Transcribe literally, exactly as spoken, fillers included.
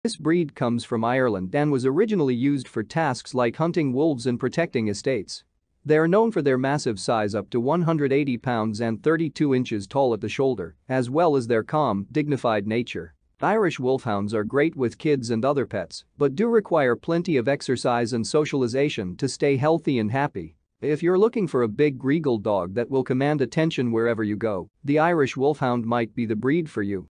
This breed comes from Ireland and was originally used for tasks like hunting wolves and protecting estates. They are known for their massive size, up to one hundred eighty pounds and thirty-two inches tall at the shoulder, as well as their calm, dignified nature. Irish Wolfhounds are great with kids and other pets, but do require plenty of exercise and socialization to stay healthy and happy. If you're looking for a big regal dog that will command attention wherever you go, the Irish Wolfhound might be the breed for you.